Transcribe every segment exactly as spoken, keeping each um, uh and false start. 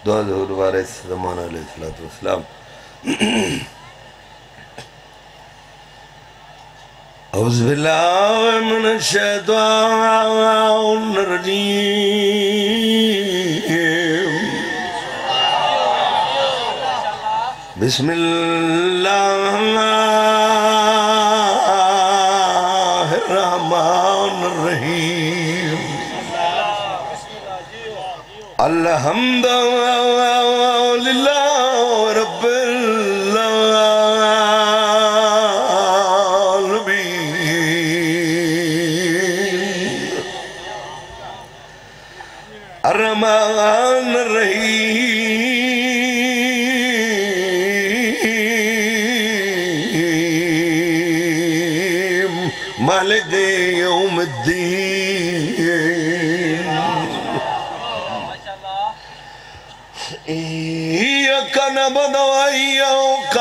دعا ظہور وارث زمان علیہ السلام. اعوذ باللہ من الشیطان الرجیم. بسم اللہ الرحمن الرحیم. الحمد للہ رب العالمین. الرحمن الرحیم. مالک یوم الدین. إياك نعبد وإياك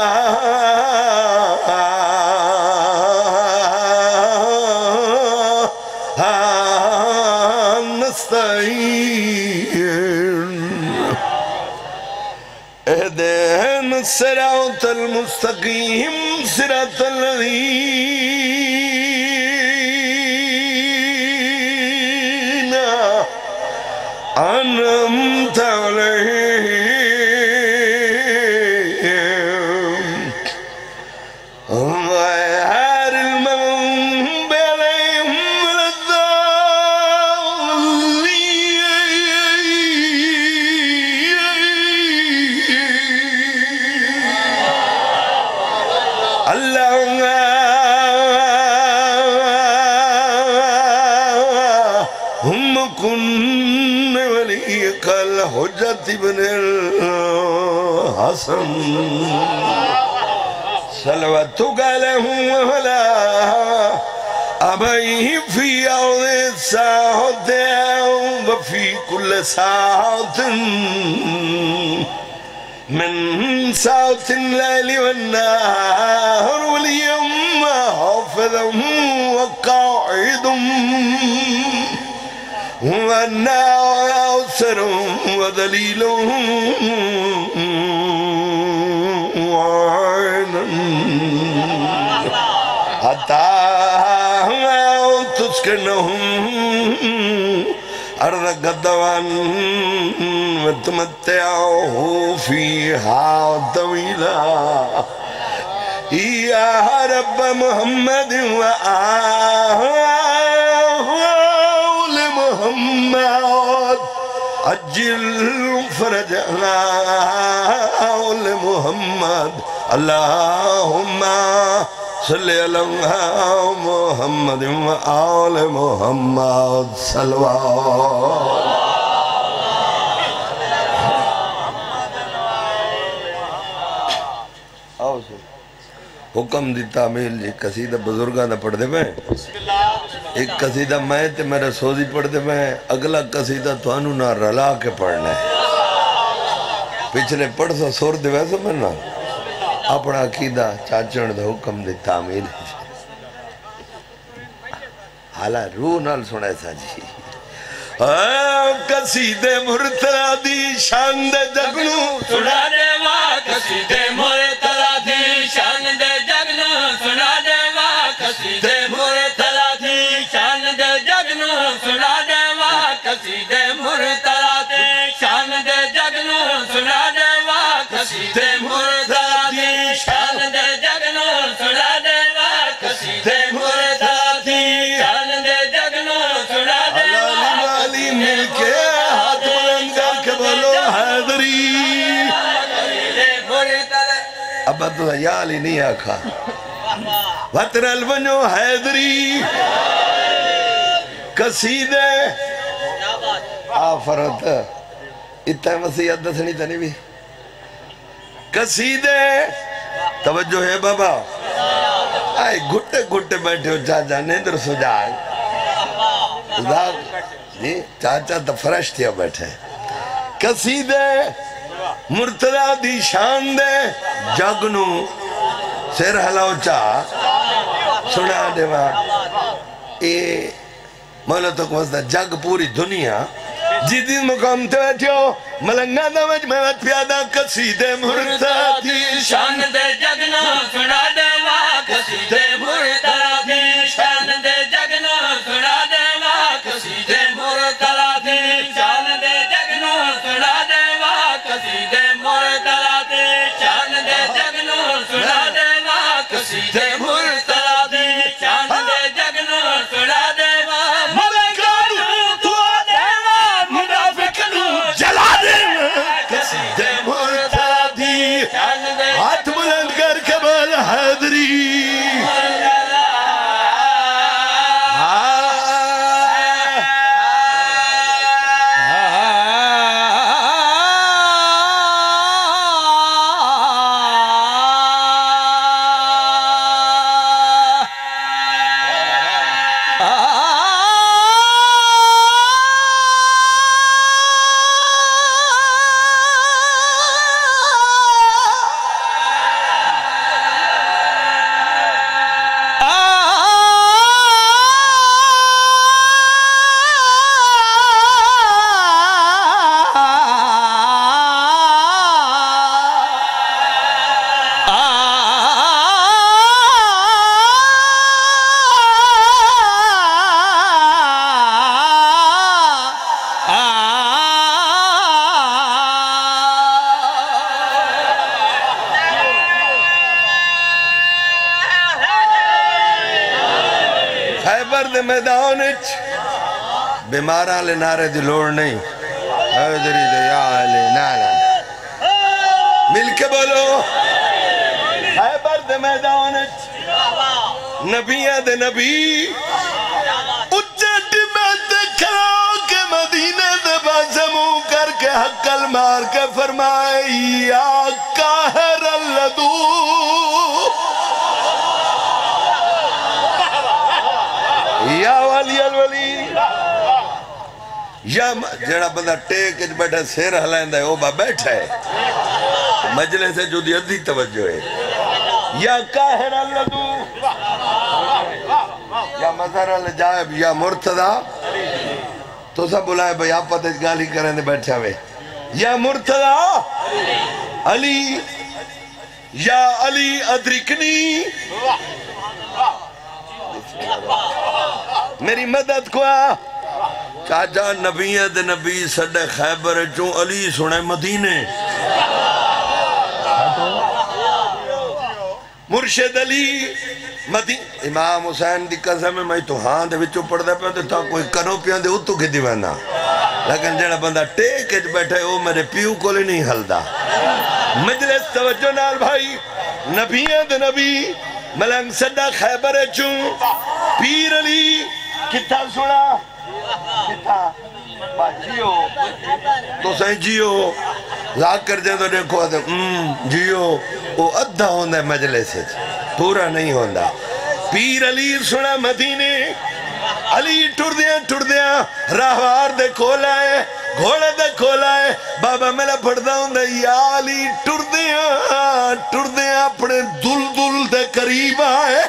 نستعين. اهدنا الصراط المستقيم صراط الذين أنعمت عليهم غير المغضوب عليهم ولا الضالين. اللهم كن وليك الحجة بن الحسن صلواتك له وعلى أبيه في أرض الساعة وفي كل ساعة من ساعة الليل والنهار واليوم حافظه وقاعد والناصر وذليل وعينا حتى تسكنهم أرض قدوان وتمتعه فيها طويلا. يا رب محمد وآل محمد عجل فرجنا آل محمد. اللهم صل على محمد وآل محمد صلوات. حکم دی تعمیل جی قصیدہ بزرگاں دا پڑھ دے میں. ایک قصیدہ میں تے میرا سوزی پڑھ دے میں. اگلا قصیدہ تو انہوں نہ رلا کے پڑھنا ہے. پچھلے پڑھ سا سور دے ویسے میں نا اپنا عقیدہ چاچن دا حکم دی تعمیل ہے. حالا روح نال سنے سا جی. قصیدے مرتضی دی شان دے جگنو سنا دے ماں. قصیدے مرتضی دی شان دے جگنو سنا دے ماں. قصیدے مرتضی دی شان دے جگنو سنا دے ماں. قصیدے مرتضی دی شان دے جگنو سنا دے ماں. قصیدے مرتضی دی شان دے جگنو سنا دے ماں. قصیدے مرتضی دی شان دے جگنو سنا دے ماں. علی مل کے ہاتھ بلند کر کے بولو حیدری. ابا تو یا علی نہیں آکھا وطرل بنو حیدری. قصیدے آفرت اتنا مسیحت دسنی تنی بھی. قصیدے توجہ ہے بابا. آئے گھٹے گھٹے بیٹھے ہو چاچا نیندر سو جائے. چاچا تو فرش تھیا بیٹھے. قصیدے مرتضی دی شان دے جگنو سیر حلاو چاہ سنا دیوا. اے مولا تو کو وزدہ جگ پوری دنیا جدی مقام تے بیٹھو ملنگا دا مجمعات پیادہ قصید مرتدی شان دے جگنا سنا دے واہ قصید مرتدی شان دے جگنا سنا دے واہ قصید مرتدی شان دے جگنا سنا دے واہ قصید مرتدی شان دے جگنا سنا دے واہ قصید مرتدی شان دے جگنا سنا دے واہ ملکانو تو دے واہ منافقنو جلا دے قصید مرتدی ہاتھ بلند کر کبال حیدری خیبر دے میدان اچ بیماراں لے نعرے دی لوڑ نہیں حیدری دے یا علی نانا مل کے بولو خیبر دے میدان اچ نبیہ دے نبی اچھٹ میں دکھا کے مدینہ دے بازمو کر کے حقل مار کے فرمائے یا قاہر اللدو یا والی الولی یا جڑا بندہ ٹیک اچ بیٹھا سیر ہلائندہ ہے وہ با بیٹھا ہے مجلے سے جو دی ادھی توجہ ہے یا قاہر اللدو یا مظہر الجائب یا مرتضی تو سب بلائے بھئی آپ پتہ گالی کریں دے بیٹھا ہوئے یا مرتضی علی یا علی ادرکنی میری مدد کو کہا جا نبیت نبی صدق خیبر چون علی سنے مدینے مرشد علی مدینہ امام حسین دی قسم میں میں تو ہاں دے وچو پڑھ دے پہ تا کوئی کنو پیان دے اتو کی دیوانا لیکن جڑا بندہ ٹیک اچ بیٹھے وہ میرے پیو کو لے نہیں ہلدا مجلس توجہ نال بھائی نبیت نبی ملنگ صدق خیبر چون پیر علی کتا سنا کتا جیو تو سہیں جیو لاکھ کر جائے تو دیکھو جیو وہ ادھا ہوندہ ہے مجلے سے پورا نہیں ہوندہ پیر علی سنا مدینے علی ٹر دیا ٹر دیا راہوار دے کھولا ہے گھوڑے دے کھولا ہے بابا میلا پڑھتا ہوندہ یا علی ٹر دیا ٹر دیا اپنے دل دل دے قریب آئے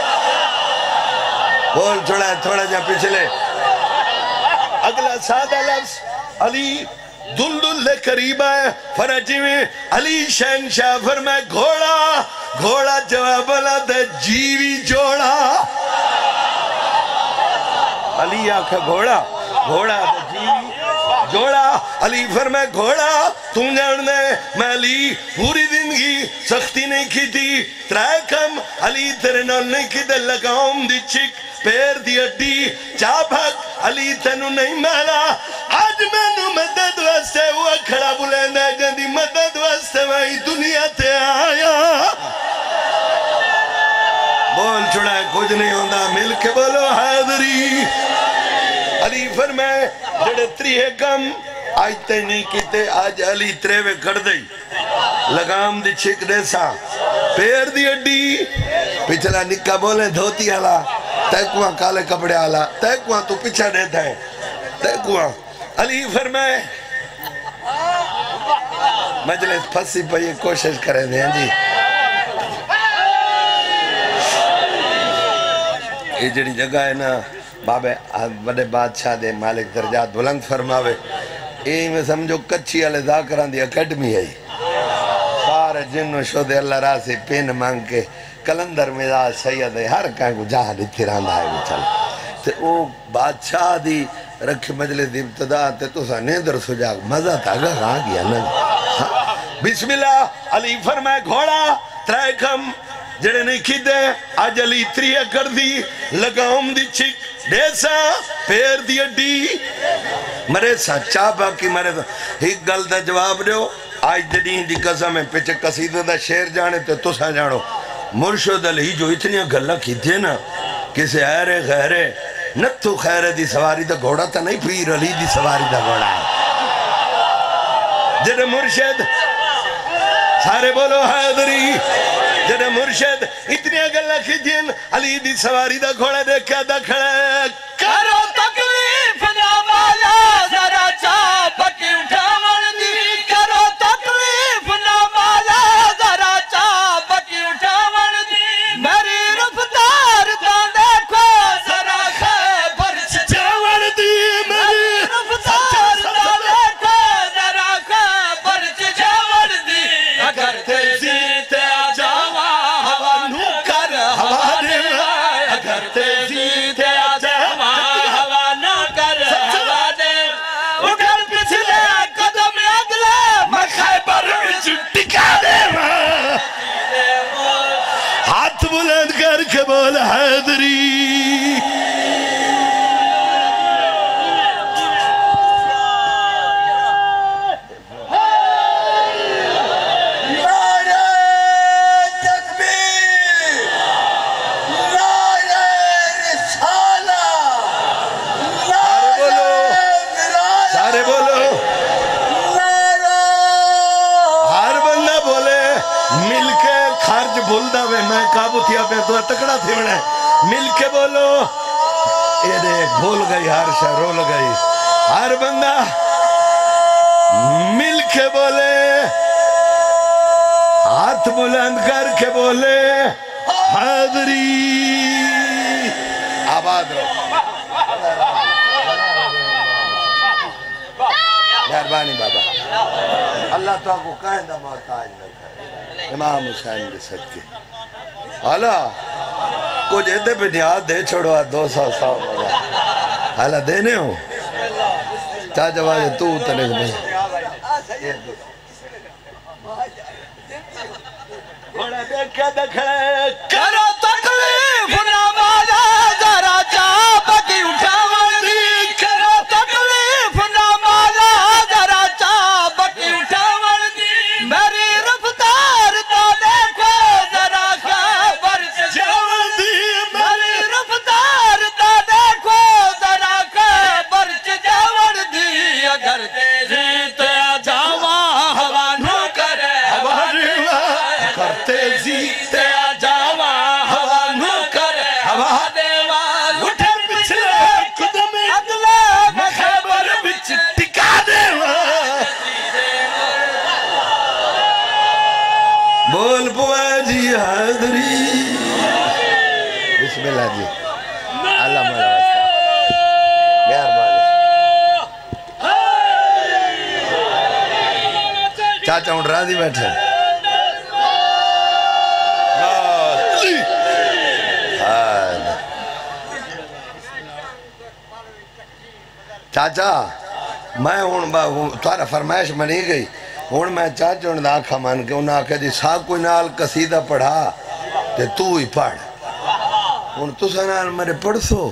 بول چھوڑا ہے تھوڑا جا پچھلے اگلا سادہ لفظ علی دل دل دے قریب آئے فرجی میں علی شہنشاہ فرمائے گھوڑا گھوڑا جواب اللہ دے جیوی جوڑا علی آکھا گھوڑا گھوڑا دے جیوی جوڑا علی فرمائے گھوڑا تم جاندے میں علی پوری زندگی سختی نہیں کی تھی ترائے کم علی تیرے نال نہیں کی دے لگاؤں دی چک پیر دی اڈی چاپک علی تینو نہیں مالا آج میں نو مدد واسے ہوا کھڑا بلین ہے جندی مدد واسے وہی دنیا تے آیا بول چھوڑا ہے کچھ نہیں ہوندہ مل کے بولو حیدری علی فرمائے جڑے تریہ کم آج تے نہیں کیتے آج علی تریوے کر دئی لگام دی چھک دے سا پیر دی اڈی پچھلا نکا بولے دھوتی آلا تیکوان کالے کپڑے آلا تیکوان تو پچھا دیتا ہے تیکوان علی فرمائے مجلس پھسی پہ یہ کوشش کریں دیں جی یہ جڑی جگہ ہے نا بابے بڑے بادشاہ دے مالک درجات بلند فرماوے اے میں سمجھو کچھی والے ذاکران دی اکیڈمی ہے سارے جن و شد اللہ راسی پین مانگ کے کلندر مزاج سید ہے ہر کہیں کو جہاں دیتی راندہ ہے وہ چل تے او بادشاہ دی رکھ مجلس دی ابتدا تے تو سا نیدر سجاگ مزہ تھا گا کہاں گیا نا بسم اللہ علی فرمائے گھوڑا ترائے کم جڑے نہیں کی دے آج علی تریہ کر دی لگاؤں دی چک ڈیسا پیر دی اڈی مرے سا چاپا کی مرے سا ایک گل دا جواب دیو آج جدین دی قسم ہے پیچھے قصیدہ دا شیر جانے تے تو سا جانو مرشد علی جو اتنی گلہ کی تھے نا کسے ایرے غیرے نتو خیرے دی سواری دا گھوڑا تا نہیں پیر علی دی سواری دا گھوڑا ہے جڑے مرشد سارے بولو حیدری جڑے مرشد اتنی گلہ کی جن علی دی سواری دا گھوڑا دیکھا دا کھڑا کرو تکلیف نہ مالا ذرا چاپ کی اٹھاون دی کرو تکلیف نہ مالا ذرا چاپ کی اٹھاون دی میری رفتار دا دیکھو ذرا خیبر چچاون دی میری رفتار دا دیکھو ذرا خیبر چچاون دی اگر تیزی تے آ جاوا ہوا نو کر ہوا دے اگر تیزی تے آ جاوا ہوا نو کر ہوا دے اٹھل پچھلے قدم اگلے میں خیبر وچ ٹکا دے ہاتھ بلند کر کے بول حیدری میں کابو تھیا پہ تو تکڑا تھی بڑھے مل کے بولو یہ دیکھ بھول گئی ہر شہ رول گئی ہر بندہ مل کے بولے ہاتھ بلند کر کے بولے حیدری آباد رہو مہربانی بابا اللہ تو آپ کو کہیں دا محتاج نہ کرے امام حسین کے صدقے حالا کچھ ایدے پہ نیاد دے چھوڑو دو سو سو مجھا حالا دینے ہو چاچا باجے تو اتنے کو بھائی گھوڑا دیکھا دکھڑے کرو تکلیف نہ مالا ذرا چاپ کی اٹھاون دی کرو تکلیف نہ مالا ذرا چاپ کی اٹھاون دی میری رفتار تو دیکھو ذرا خیبر چچاون دی میری رفتار تو دیکھو ذرا خیبر چچاون دی اگر تیزی تے آ جاوا ہوا نو کرے ہوا کر تیزی تے آ جاوا ہوا نو کرے ہوا دیوال اٹھے پچھلے قدم اگلے میں خیبر وچ ٹکا دے بول پوائے جی حیدری بسم اللہ جی اللہ مالا واسطہ مہربانی چاچا ہوں راضی بیٹھے چاچا میں ہوں تارا فرمائش منی گئی ہوں میں چاچا ہوں دا آنکھا مان کے انہاں آنکھا جی سا کوئی نال قصیدہ پڑھا تے تو ہی پڑھ ہوں تو سنال مرے پڑھ سو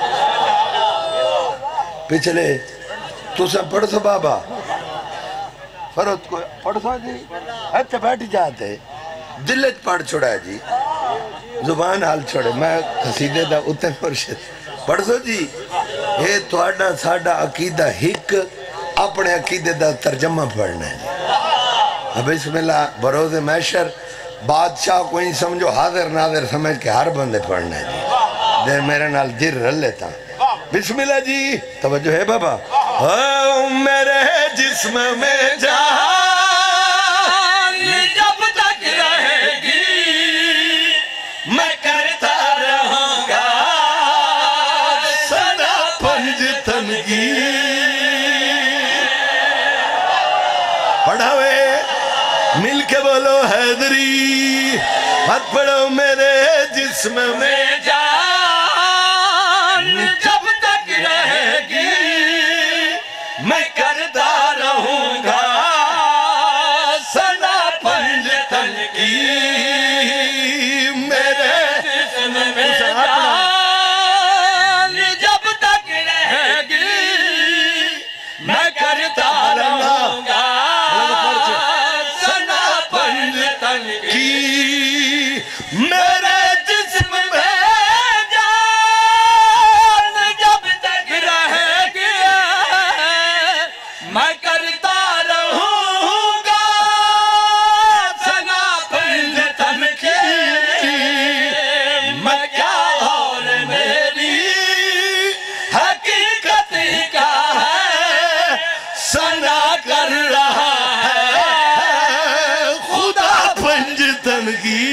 پچھلے تو سن پڑھ سو بابا فرد کو پڑھ سو جی اچھا بیٹھ جاتے دلت پڑھ چھوڑا ہے جی زبان حال چھوڑے میں قصیدے دا اتن مرشد پڑھ سو جی اے توڑا ساڑا عقیدہ ہک اپنے عقیدے دا ترجمہ پڑھنا ہے اب بسم اللہ بروز محشر بادشاہ کو ہی سمجھو حاضر ناظر سمجھ کے ہر بندے پڑھنا ہے جی دیر میرے نال دیر رل لیتا بسم اللہ جی توجہ ہے بابا میرے جسم میں جہاں جب تک رہے گی میں کرتا رہوں گا کے بولو حیدری ہاتھ پڑھو میرے جسم میں جان جب تک رہے گی میں کرتا رہوں گا سنا پنجتن کی میرے جسم میں جان جب تک رہے گی میں کرتا رہوں گا سنا پنجتن کی میرے جسم میں جان جب تک رہے گی میں کرتا رہوں گا سنا پنجتن کی میں کیا اور میری حقیقت کیا ہے سنا کر رہا ہے خدا پنجتن کی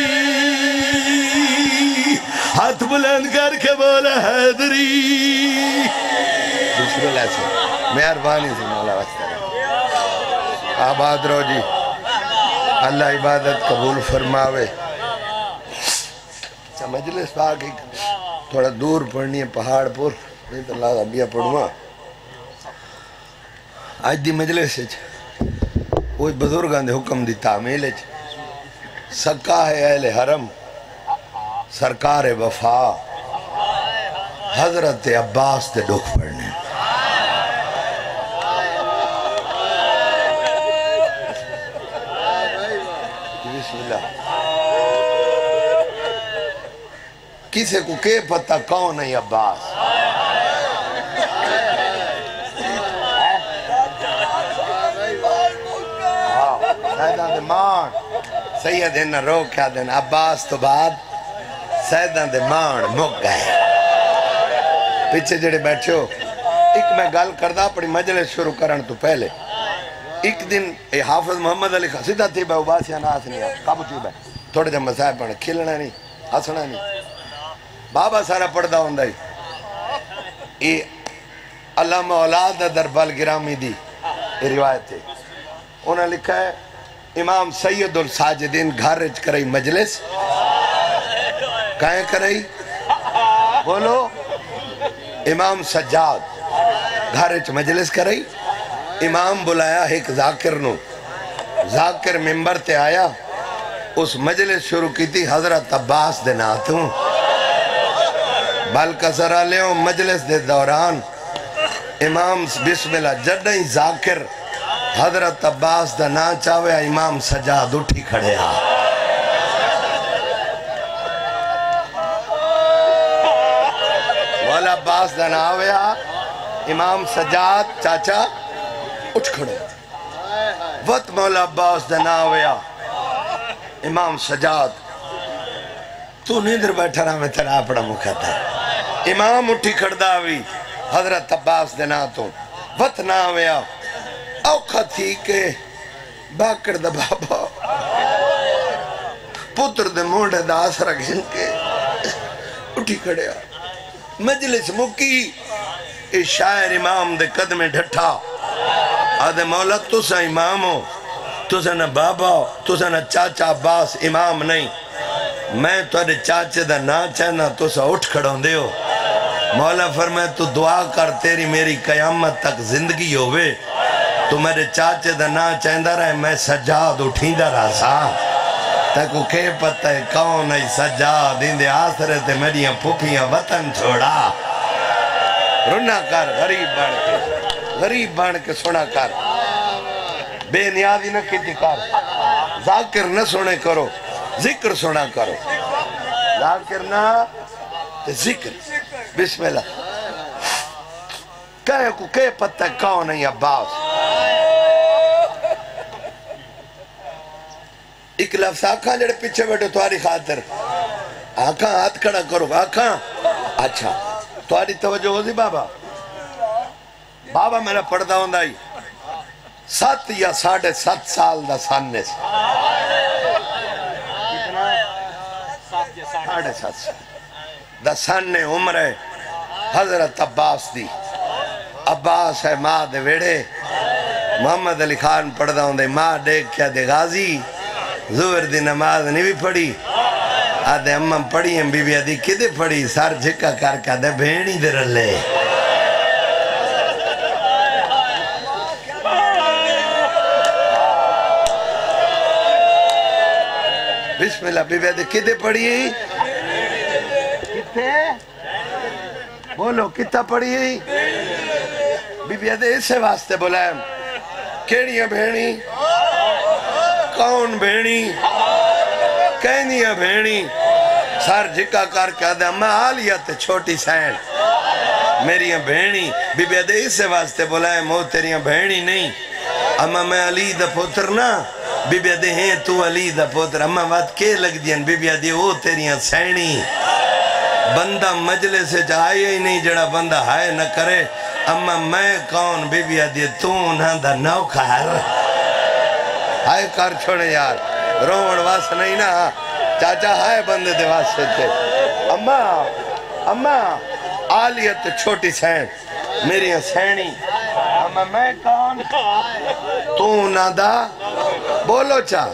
ہاتھ بلند کر کے بولے حیدری بسم اللہ سے مہربانی سے مولا واسطہ آباد رو جی اللہ عبادت قبول فرماوے اچھا مجلس پاک ایک تھوڑا دور پڑھنی ہے پہاڑ پر نہیں تو اللہ ابیہ پڑھوا آج دی مجلس ہے وہ بزرگان دے حکم دی تعمیل ہے سکا ہے اہل حرم سرکار وفا حضرت عباس دے دکھ پڑھنے بسم اللہ کسے کو کہ پتہ کون ہے عباس سیدہ دے مان سید انہ رو کیا دن عباس تو بعد سیدہ دے مان مک گئے پیچھے جڑے بیٹھو ایک میں گل کردہ اپنی مجلس شروع کرن تو پہلے ایک دن اے حافظ محمد علی خسیدہ تھی بے عباسیہ ناس نہیں ہے کابو تھی بے تھوڑے جب مسائب پڑھنے کھلنا نہیں ہسنا نہیں بابا سارا پڑھدا ہوں دائی اے علامہ اولاد دربال گرامی دی یہ روایت ہے انہوں نے لکھا ہے امام سید الساجدین گھر رج کرائی مجلس کہیں کرائی بولو امام سجاد گھر رج مجلس کرائی امام بلایا ایک ذاکر نو ذاکر ممبر تے آیا اس مجلس شروع کی تھی حضرت عباس دے ناتوں بلکہ ذرا لیوں مجلس دے دوران امام بسم اللہ جڑیں ذاکر حضرت عباس دا نا چاہوے امام سجاد اٹھی کھڑے ہاں مولا عباس دا نا آوے ہاں امام سجاد چاچا اٹھ کھڑے وقت مولا عباس دا نا آوے ہاں امام سجاد تو نیدر بیٹھا رہا میں تیرا اپنا مکھتا ہے امام اٹھی کھڑا ہوئی حضرت عباس دے نا تو وقت نا آوے ہاں اوکھا تھی کہ باکر دا بابا پتر دے مونڈے دا آسرہ گھن کے اٹھی کھڑیا مجلس مکی اے شاعر امام دے قدمیں ڈھٹھا آدھے مولا تُسا امام ہو تُسا نہ بابا ہو تُسا نہ چاچا عباس امام نہیں میں تُوڑے چاچے دا نا چاہنا تُسا اٹھ کھڑوں دے ہو مولا فرمائے تو دعا کر تیری میری قیامت تک زندگی ہوئے تو میرے چاچے دا نا چاہندہ رہے میں سجاد اٹھیں دا رہا سا تاکو کہ پتہ ہے کون ہے سجاد اندے آسرے تے میریاں پھوپیاں وطن چھوڑا رنا کر غریب بان کے غریب بان کے سنا کر بے نیازی نہ کیتی کر ذاکر نہ سنے کرو ذکر سنا کرو ذاکر نہ ذکر بسم اللہ کہے کو کہ پتہ ہے کون ہے عباس ایک لفظ آکھاں جڑے پیچھے بیٹھو تواری خاطر آکھاں ہاتھ کھڑا کرو آکھاں اچھا تواری توجہ ہو دی بابا بابا میرا پڑھدا ہوں دائی سات یا ساڑھے سات سال دا ساننے سے ساڑھے سات سال دا ساننے عمر ہے حضرت عباس دی عباس ہے ماں دے ویڑے محمد علی خان پڑھدا ہوں دے ماں دیکھ کیا دے غازی زور دی نماز نہیں بھی پڑھی آدھے امم پڑھی ہیں بی بی آدھی کدے پڑھی سار جھکا کر کے دے بھینی دے رلے بسم اللہ بی بی آدھی کدے پڑھی ہیں کتے بولو کتا پڑھی ہیں بی بی آدھی اسے واسطے بولائیں کیڑیاں بھینی کون بھینی کہنیاں بھینی سار جھکا کر کے آدھے اماں آلیت چھوٹی سین میریاں بھینی بی بی آدھے اسے واسطے بولائے مو تیریاں بھینی نہیں اماں میں علی دا پتر نا بی بی آدھے ہیں تو علی دا پتر اماں بات کے لگ دیاں بی بی آدھے وہ تیریاں سینی بندہ مجلے سے جائے ہی نہیں جڑا بندہ ہائے نہ کرے اماں میں کون بی بی آدھے تو نہ دا نوکر ہائے کر چھوڑے یار روڑ واس نہیں نا چاچا ہائے بندے دے واسے تھے اماں اماں آلیت چھوٹی سین میری سینی اماں میں کون تو نہ دا بولو چاہ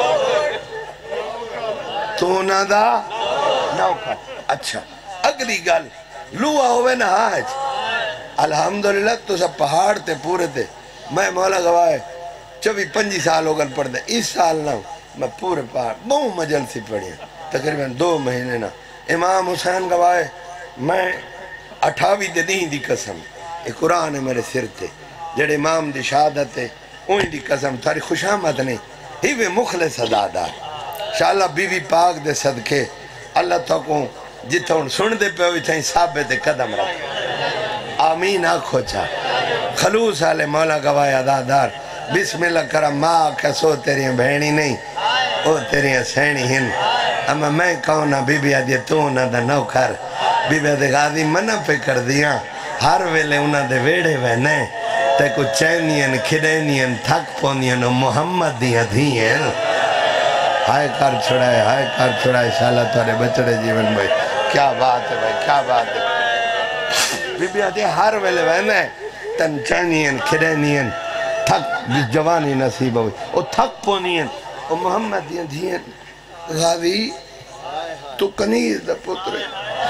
تو نہ دا نوکر اچھا اگلی گل لوہا ہوئے نا آج الحمدللہ تو سب پہاڑ تے پورے تے میں مولا گواہ چوبی پنجی سال ہو گل پڑھ دے اس سال نہ میں پورے پہاڑ بہو مجل سی پڑھیں تقریباً دو مہینے نا امام حسین گواہ میں اٹھاوی دے دیں دی قسم ایک قرآن ہے میرے سر تے جڑے امام دی شہادت ہے ان دی قسم تاری خوش آمد نہیں ہی وہ مخلص عدادار شاءاللہ بی بی پاک دے صدقے اللہ تو کو جتھا ان سن دے پہ ہوئی تھیں ثابت قدم رکھ آمین آنکھو چاہ خلوص آلے مولا گواہ عدادار بسم اللہ کرم ماں کسو تیریاں بہنی نہیں او تیریاں سینی ہن اما میں کہونا بی بی آدھی تو نہ دا نوکر بی بی آدھی غازی منہ پہ کر دیا ہر ویلے انہ دے ویڑے وینے تے کو چینین کھڑینین تھک پونین محمد دیا دھین ہائے کر چھڑائے ہائے کر چھڑائے شاءاللہ تارے بچڑے جیون بھائی کیا بات ہے بھائی کیا بات ہے بی بی آدھی ہر ویلے وینے تن چینین کھڑینین تھک جوانی نصیب ہوئی او تھک پونین او محمد دیا دھین غازی تو کنیز دا پترے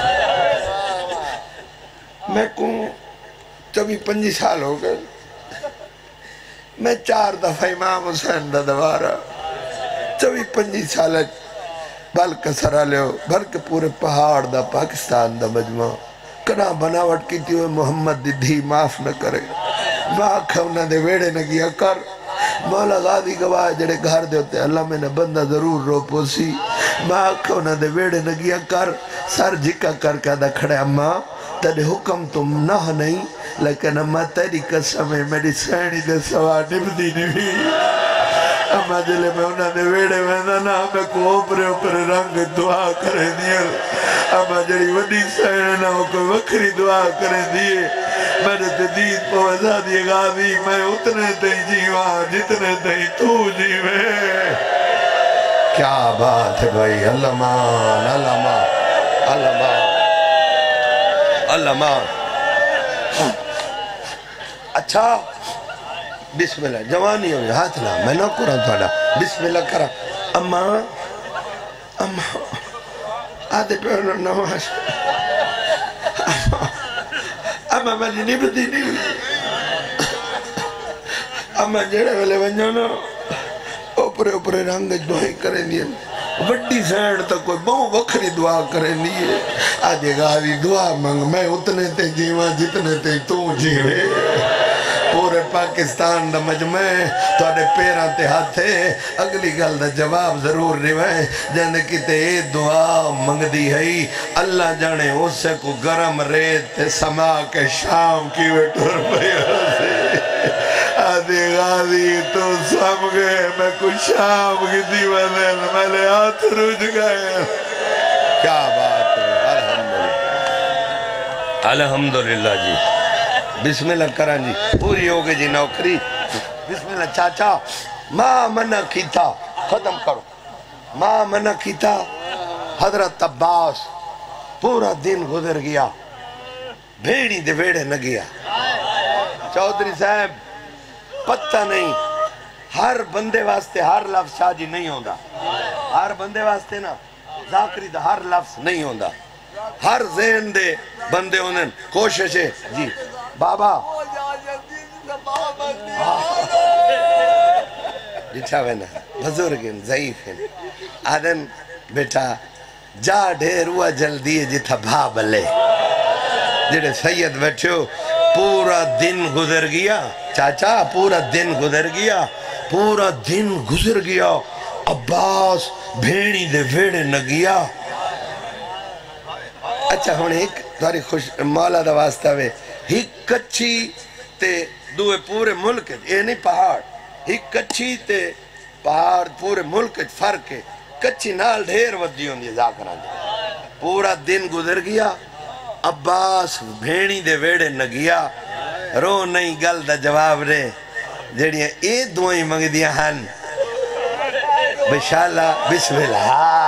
میں کہوں چوبی پنجی سال ہو گئے میں چار دفعہ امام حسین دا دوارا چوبی پنجی سال بلکہ سرا لے ہو بلکہ پورے پہاڑ دا پاکستان دا مجمع کنا بناوٹ کی تھی ہوئے محمد دی دھی معاف نہ کرے ماں کھونا دے ویڑے نہ کیا کر مولا غازی گواہ جڑے گھر دے ہوتے اللہ میں نے بندہ ضرور رو پوسی ماں کھونا دے ویڑے نہ کیا کر سر جھکا کر کے دا کھڑے اماں تیرے حکم تم نہ نہیں لیکن اماں تیری قسم ہے میری سینی دے سوا نبدی نہیں اماں جلے میں انہاں دے ویڑے میں نا میں کو اوپرے اوپرے رنگ دعا کرے دیا اماں جڑی وڈی سینی نہ ہو کوئی وکری دعا کرے دیئے میں نے تدید پوزا دیئے غازی میں اتنے تئی جیوان جتنے تئی تو جیوے کیا بات ہے بھائی اللہ مان اللہ مان اللہ مان اللہ مان اچھا بسم اللہ جوانی ہوئی ہاتھ لا میں نہ قرآن تھوڑا بسم اللہ کرا اماں اماں آدھے پہنو نواز اماں میں جنی بدی نہیں اماں جڑے والے ونجانا اوپرے اوپرے رنگ دعائی کریں دیئے وڈی سینڈ تک کوئی بہو وکھری دعا کریں دیئے آدھے غازی دعا مانگ میں اتنے تے جیوان جتنے تے تو جیوے پورے پاکستان دا مجمع تو آدھے پیران تے ہاتھے اگلی گل دا جواب ضرور نوائے جاندے کتے اے دعا منگ دی ہے اللہ جانے اسے کو گرم ریت تے سما کے شام کی ویٹر پہیا سے آدھے غازی تو سم گئے میں کچھ شام کی دیوانے میں لے ہاتھ رج گئے کیا بات ہے الحمدللہ الحمدللہ جی بسم اللہ کران جی پوری ہو گئی جی نوکری بسم اللہ چاچا ماں منع کیتا ختم کرو ماں منع کیتا حضرت عباس پورا دن گزر گیا بھیڑی دے ویڑے نہ گیا چودھری صاحب پتہ نہیں ہر بندے واسطے ہر لفظ شاہ جی نہیں ہوندہ ہر بندے واسطے نا ذاکری دا ہر لفظ نہیں ہوندا ہر ذہن دے بندے ہوندے کوشش ہے جی بابا جٹھا وینا بزرگ ہیں ضعیف ہیں آدن بیٹا جا ڈھیر ہوا جلدی ہے جتھا بھا بلے جڑے سید بیٹھے ہو پورا دن گزر گیا چاچا پورا دن گزر گیا پورا دن گزر گیا عباس بھیڑی دے ویڑے نہ گیا اچھا ہوں ایک دواری خوش مولا دا واسطہ وے ہی کچھی تے دوے پورے ملک یہ نہیں پہاڑ ہی کچھی تے پہاڑ پورے ملک فرق ہے کچھی نال ڈھیر ودی ہوں دی ذاکران دی پورا دن گزر گیا عباس بھیڑی دے ویڑے نہ گیا رو نہیں گل دا جواب رے جڑیاں اے دعائیں منگ دیا ہن بشالہ بسم اللہ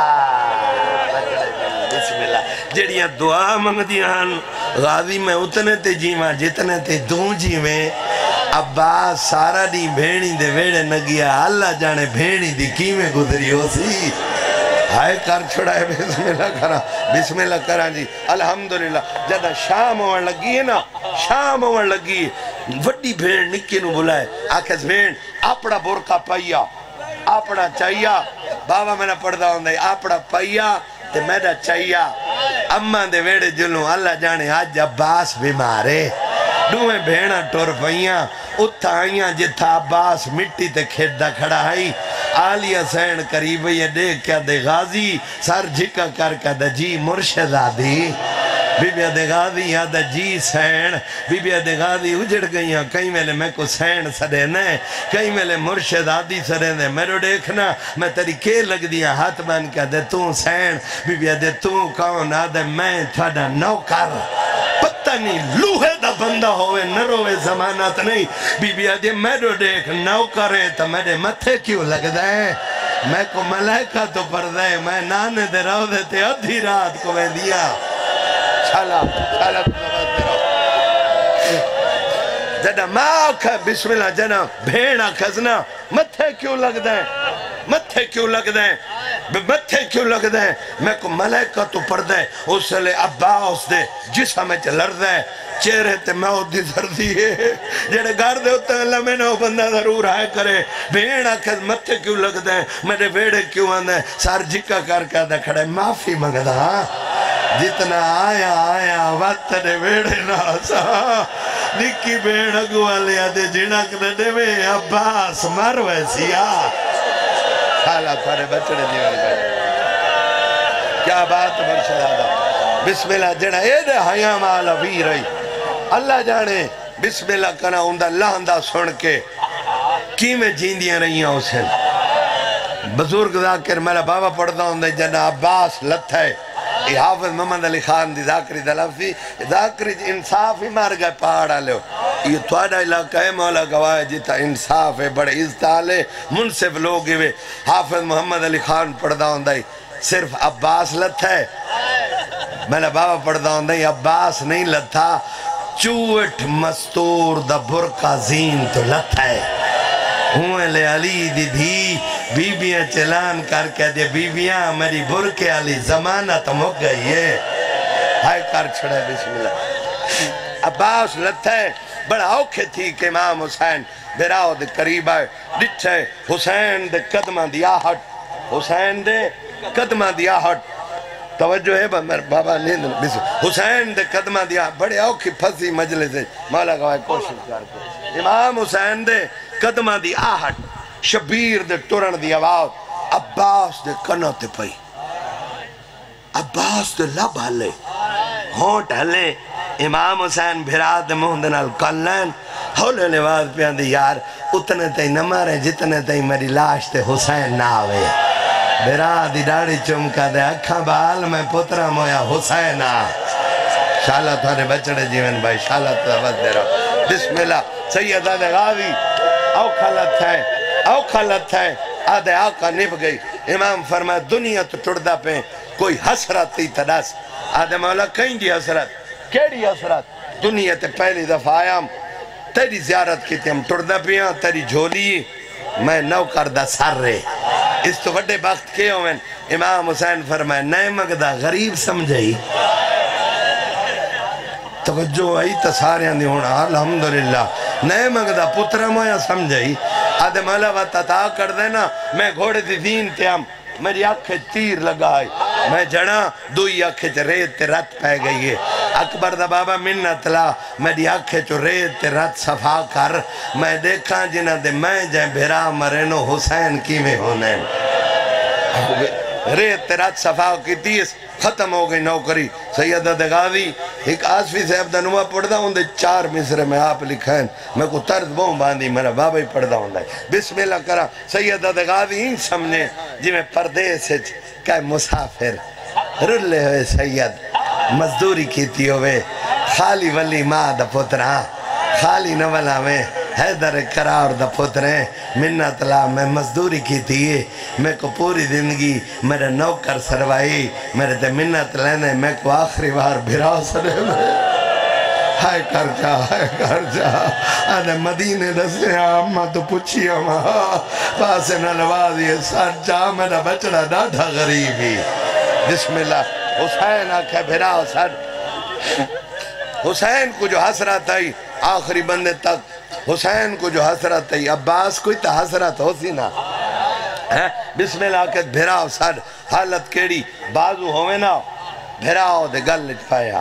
بسم اللہ جڑیاں دعا منگ دیا ہن غازی میں اتنے تے جیواں جتنے تے دوں جیویں عباس سارا دی بھیڑی دے ویڑے نہ گیا اللہ جانے بھیڑی دی کیمیں گزری ہو سی ہائے کر چھڑائے بسم اللہ کرا بسم اللہ کرا جی الحمدللہ جدہ شام ہونے لگی ہے نا شام ہونے لگی ہے وڈی بھیڑ نکی نو بلائے آکھس بھیڑ اپڑا برکا پائیا اپڑا چاہیا بابا میں نے پڑھدا ہوں دے اپڑا پائیا تے میڈا چاہیا اماں دے ویڑے جلوں اللہ جانے آج عباس بیمارے دوئے بھیڑا ٹور پائیاں اتھا آئیاں جتھا عباس مٹی تے کھیڑا کھڑا آئی آلیہ سین قریب یہ دیکھ کیا دے غازی سر جھکا کر کیا دے جی مرشد آدھی بی بی دے غازی یا دے جی سین بی بی دے غازی اجڑ گئیاں کئی میلے میں کو سین سڑے نے کئی میلے مرشد آدھی سڑے نے میرے دیکھنا میں تیری کے لگ دیا ہاتھ بان کیا دے تو سین بی بی دے تو کون آدھے میں تھوڑا نوکر پتہ نہیں لوہے دا بندہ ہوئے نروے زمانات نہیں بی بی آدھے میرے دیکھ نوکرے تا میرے متھے کیوں لگ دائیں میں کو ملائکہ تو پر دائیں میں نانے دے رو دیتے ادھی رات کو میں دیا چھالا چھالا جنہ ماں کھا بسم اللہ جنہ بھیڑا کھزنا متھے کیوں لگ دائیں متھے کیوں لگ دائیں متھے کیوں لگ دائیں میں کو ملائکہ تو پڑھ دائیں اس لئے عباس دے جسا میں چلر دائیں چہرے تے میں ہوتی دردی ہے جڑے گھر دے ہوتا ہے اللہ میں نے وہ بندہ ضرور آئے کرے بھیڑا کھز متھے کیوں لگ دائیں میرے بیڑے کیوں آندائیں سار جکا کر کے آدھا کھڑے معافی مگدہ جتنا آیا آیا وقت نے بیڑے ناسا نکی بیڑ اگوا لیا دے جنک نے دے میں عباس مر ویسیا خالا تھارے بچڑے دیوان گئے کیا بات مرشد آدھا بسم اللہ جنہ اے دے حیاں مالا وی رہی اللہ جانے بسم اللہ کنا اندہ لاندہ سن کے کی میں جیندیاں رہیاں اسے بزرگ ذاکر میرا بابا پڑھتا ہوں دے جنہ عباس لتھ ہے یہ حافظ محمد علی خان دی ذاکری دلفی ذاکری انصاف ہی مار گئے پہاڑا لے یہ توڑا علاقہ ہے مولا گواہ جیتا انصاف ہے بڑے عزتالے منصف لوگ ہوئے حافظ محمد علی خان پڑھتا ہوں دے صرف عباس لتھ ہے میرا بابا پڑھتا ہوں دے عباس نہیں لتھا چوٹ مستور دا برکا زین تو لتھ ہے ہوئے لے علی دی دھی بیبیاں چلان کر کے دے بیبیاں میری برکے علی زمانہ تو مک گئی ہے ہائے کر چھڑے بسم اللہ عباس لتھ ہے بڑا اوکھے تھی کہ امام حسین بیراؤ دے قریب آئے ڈٹھے حسین دے قدمہ دیا ہٹ حسین دے قدمہ دیا ہٹ توجہ ہے بابا نیند بسم حسین دے قدمہ دیا بڑے اوکھی پھسی مجلس ہے مولا گواہ کوشش کر کے امام حسین دے قدمہ دی آہٹ شبیر دے ٹرن دی آواز عباس دے کنہ تے پئی عباس دے لب ہلے ہونٹ ہلے امام حسین بھراد مہندنال کلین ہولے نواز پیان دی یار اتنے تے نہ مارے جتنے تے میری لاش تے حسین نہ آوے بھراد دی ڈاڑی چمکا دے اکھاں بال میں پترہ مویا حسین آ شالہ تھارے بچڑے جیون بھائی شالہ تھا دے رہا بسم اللہ سید آدھے غازی اوکھا لت ہے اوکھا لت ہے آدھے آقا نب گئی امام فرمائے دنیا تو ٹڑدہ پہ کوئی حسرت تھی تداس آدھے مولا کہیں دی حسرت کیڑی حسرت دنیا تے پہلی دفعہ آیا تیری زیارت کی تھی ہم ٹڑدہ پہ ہیں تیری جھولی میں نو کردہ سر رہے اس تو بڑے وقت کے ہوئے امام حسین فرمائے نئے مگدہ غریب سمجھائی توجہ آئی تساریاں دی ہونا الحمدللہ نئے مگدہ پترہ مویا سمجھائی آدھے مولا وقت عطا کر دینا میں گھوڑے دی دین تے ہم میری آنکھیں تیر لگائی میں جڑا دوئی آنکھیں چھ ریت تے رت پہ گئی ہے اکبر دا بابا منت لا میری آنکھیں چھ ریت تے رت صفا کر میں دیکھاں جنہ دے میں جائیں بھرا مرینو حسین کی میں ہونے ریت تے رت صفا کی تیس ختم ہو گئی نوکری سیدہ دغاوی ایک آسفی صاحب دا نوہ پڑھ دا ہوں دے چار مصرے میں آپ لکھائیں میں کو ترد بہن باندھی میرا بابا ہی پڑھ دا ہوں دے بسم اللہ کرا سیدہ دغاوی ہی سمجھے جی میں پردیس ہے کہ مسافر رلے ہوئے سید مزدوری کیتی ہوئے خالی ولی ماں دا پترہ خالی نولا میں حیدر قرار دا پتریں منت لا میں مزدوری کی تھی میں کو پوری زندگی میرے نوکر سروائی میرے تے منت لینے میں کو آخری بار بھراؤ سنے میں ہائے کر جا ہائے کر جا آدھے مدینے دستے آمہ تو پوچھی آمہ پاس نہ نوازی سر جا میرا بچڑا ڈاٹھا غریبی بسم اللہ حسین آکھے بھراؤ سر حسین کو جو حسرت آئی آخری بندے تک حسین کو جو حسرت آئی عباس کوئی تا حسرت ہو سی نا بسم اللہ کہ بھراؤ سر حالت کیڑی بازو ہوئے نا بھراؤ دے گل لٹ پایا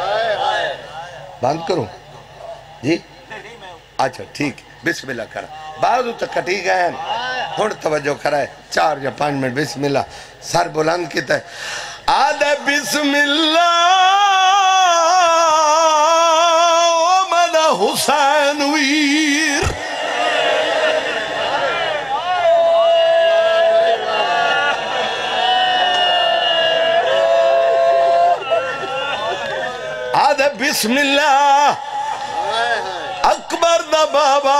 بند کروں جی اچھا ٹھیک بسم اللہ کرا بازو تک کٹی گئے ہیں ہون توجہ کرائے چار یا پانچ منٹ بسم اللہ سر بلند کیتا ہے آدھے بسم اللہ حسین ویر آدھے بسم اللہ اکبر دا بابا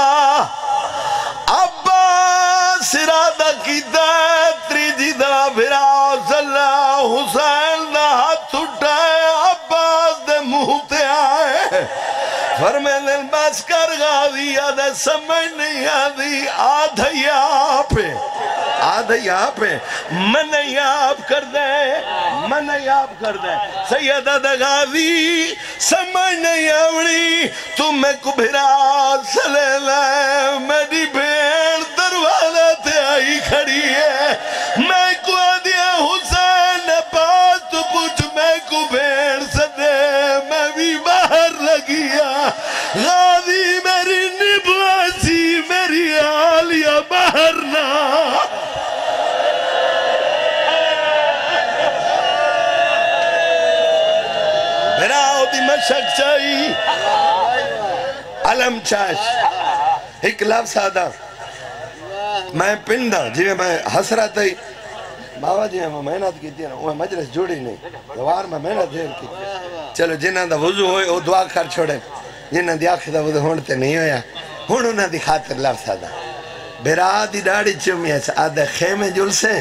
عباس ارادہ کی تری جی دا بھرا صلی حسین دا ہاتھ اٹھائے عباس دے منہ آئے فرمین دل بس کر غازی آدھے سمجھ نہیں آدھی آدھا یہاں پہ آدھا یہاں پہ من یاب کر دے من یاب کر دے سیدہ دغاوی سمجھ نہیں آوڑی تم میں کو بھرا سلے لائے میری بھیڑ دروازہ تے آئی کھڑی ہے میں کو آدھیا حسین پاس تو پوچھ میں کو بھیڑ سدے میں بھی باہر لگیا غازی میری نبواسی میری آلیہ باہر نہ بھراؤ دی مشک چاہی علم چاش ایک لفظ آدھا میں پندہ جی میں حسرت ہے بابا جی میں محنت کی تھی نا وہ مجلس جوڑی نہیں دوار میں محنت دیر کی چلو جنہاں دا وضو ہوئے وہ دعا کر چھوڑے جنہاں دی آنکھ دا وضو ہونے تے نہیں ہویا ہونوں دی خاطر لفظ آدھا بھرا دی ڈاڑی چومی ایسا آدھے خیمے جل سے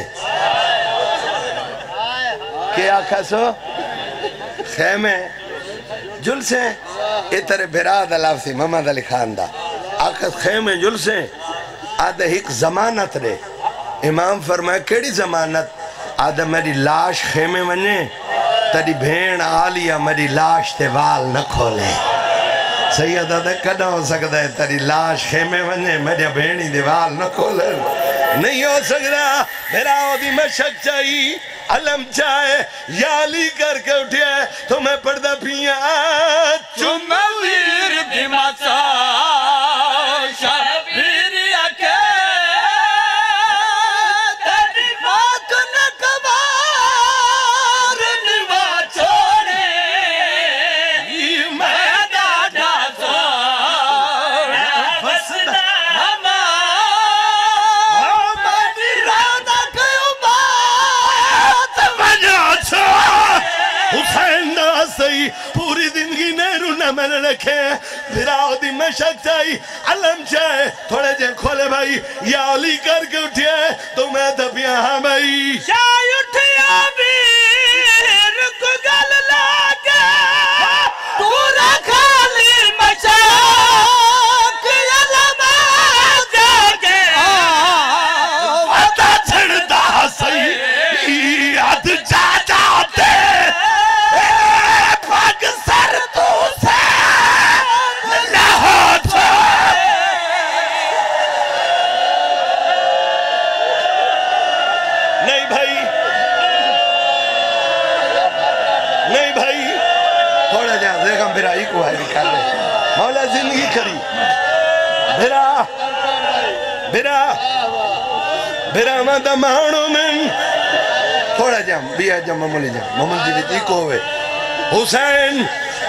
کیا آکھا سو خیمے جل سے اترے بھرا دا لفظی محمد علی خان دا آکھا خیمے جل سے آدھے ایک زمانت رے امام فرمائے کیڑی زمانت آدھے میری لاش خیمے وننے تری بھین آلیہ میری لاش تے وال نہ کھولے سیدہ دے کڑا ہو سکتا ہے تری لاش خیمے وننے میری بھینی دے وال نہ کھولے نہیں ہو سکتا بھراؤ دی مشک چاہی علم چاہے یالی کر کے اٹھے تو میں پردہ پیا چمہ ویر دی ماتا شبیر یکے تیری بات نکبار نوا چھوڑے میں دادا سور فسدہ ہمارا میری رادہ کیوں بات وجہ چھوڑ حسین نہ صحیح پوری زندگی نیرو نہ میں نے رکھے بھراؤ دی مشک چاہی علم چاہے تھوڑے جن کھولے بھائی یا علی کر کے اٹھئے تو میں دبیاں ہاں بھائی شاہ اٹھیا بیر کو گل لاگے پورا خالی مشاک علم جاگے پتہ چھڑتا بھرا بھرا بھرا ما دمانو من تھوڑا جام بیا جام مملی جام ممل جی بیتی کو ہوئے حسین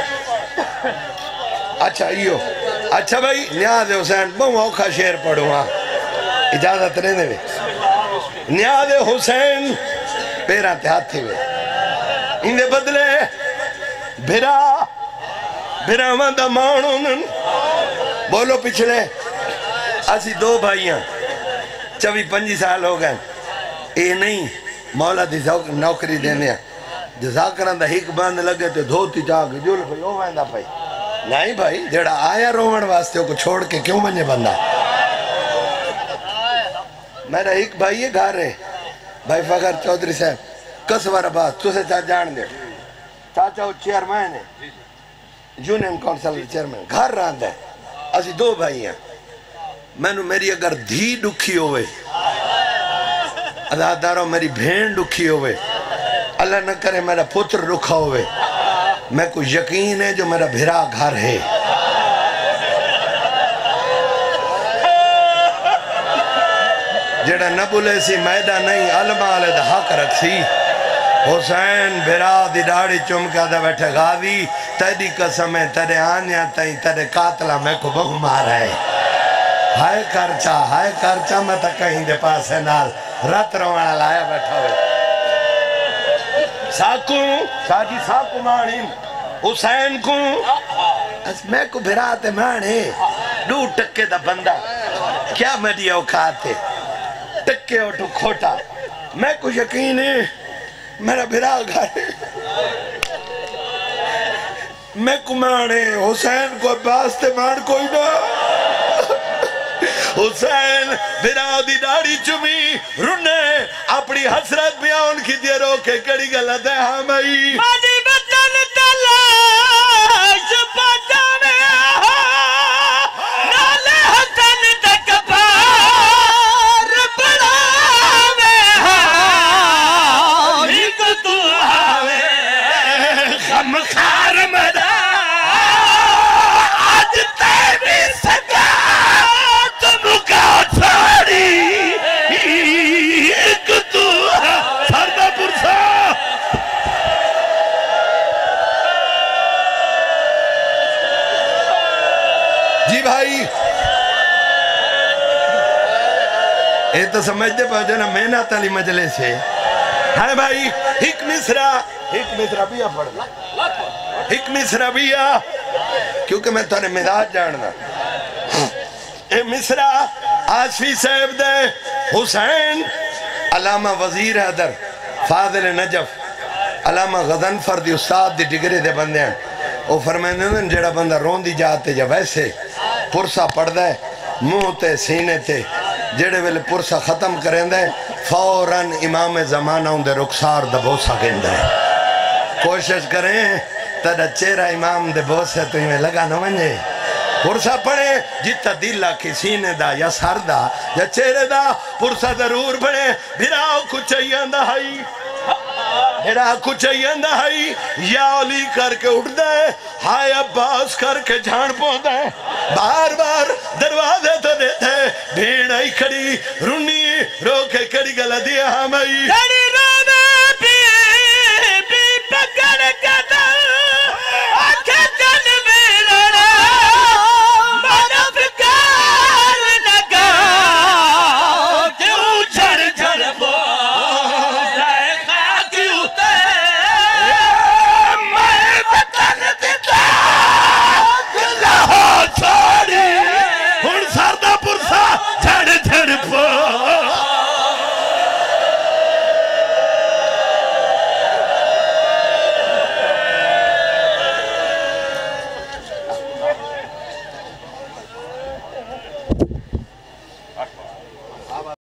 اچھا ایو اچھا بھائی نیاز حسین بہم اوکھا شیر پڑھوں ہاں اجازت رہنے وے نیاز حسین پیران تے ہاتھ تھے وے اندے بدلے بھرا بھرا ما دمانو من بولو پچھلے اسی دو بھائیاں چوی پنجی سال ہو گئے اے نہیں مولا دی نوکری دینے جزاکران دا ہیک بند لگے تو دھوتی چاہ کے جول پہ او ویندہ پہی نہیں بھائی جیڑا آیا رومن واسطے کو چھوڑ کے کیوں بنجے بندہ میرا ایک بھائی ہے گھر ہے بھائی فخر چودری صاحب کس وار بات تو سے چاہ جان دے چاچا وہ چیئرمین ہے یونین کونسل چیئرمین گھر راند ہے اسی دو بھائی ہیں میں نے میری اگر دھی ڈکھی ہوئے عزاداروں میری بھین ڈکھی ہوئے اللہ نہ کرے میرا پتر رکھا ہوئے میں کو یقین ہے جو میرا بھرا گھر ہے جڑا نہ بولے سی میدہ نہیں علمہ علیہ دا حق رکھ سی حسین بھرا دی ڈاڑی چمکا دا بیٹھے غازی تیری قسمیں تیرے آنیا تائیں تیرے قاتلہ میں کو بہو مارا ہے ہائے کرچا ہائے کرچا میں تا کہیں دے پاس ہے نال رات روانا لایا بیٹھا ہوئے ساکوں ساجی ساکوں مانیم حسین کو اس میں کو بھراتے مانے دو ٹکے دا بندہ کیا میری اوقات ہے ٹکے اٹھو کھوٹا میں کو یقین ہے میرا بھرا گھر ہے میں کو مانے حسین کو باستے مان کوئی نہ حسین بھرا دی ڈاڑی چمی رنے اپنی حسرت میں آن کی دے رو کے کڑی غلط ہے ہاں بھائی مادی بدن تلاش پاتا میں نالے حسن تک پار بڑا میں ایک تو آوے خم خار مدا آج تیری سکا تم کا چھاڑی ایک تو سردہ پرسا جی بھائی اے تو سمجھتے پہو جو نا محنت علی مجلس ہے ہاں بھائی ایک مصرہ ایک مصرہ بھی پڑھ ایک مصرہ بھی کیونکہ میں تو نے مزاج جاننا اے مصرہ آصفی صاحب دے حسین علامہ وزیر حیدر فاضل نجف علامہ غضنفر دی استاد دی ڈگری دے بندے ہیں وہ فرمائنے ہیں جڑا بندہ رون دی جاتے جا ویسے پرسا پڑھ دے منہ تے سینے تے جڑے ویلے پرسا ختم کریں دے فوراً امام زمانہ ہوں دے رخسار دا بوسا گن دے کوشش کریں تیرا چہرہ امام دے بوسے تو ہمیں لگا نہ منجے پرسا پڑھے جتا دل کی سینے دا یا سر دا یا چہرے دا پرسا ضرور پڑھے بھراؤ کچھ ایندہ ہائی بھراؤ کچھ ایندہ ہائی یا علی کر کے اٹھ دے ہائے عباس کر کے جھان پہن دے بار بار دروازے تو دیتے بھیڑ آئی کھڑی رونی رو کے کڑی گلہ دیا ہمیں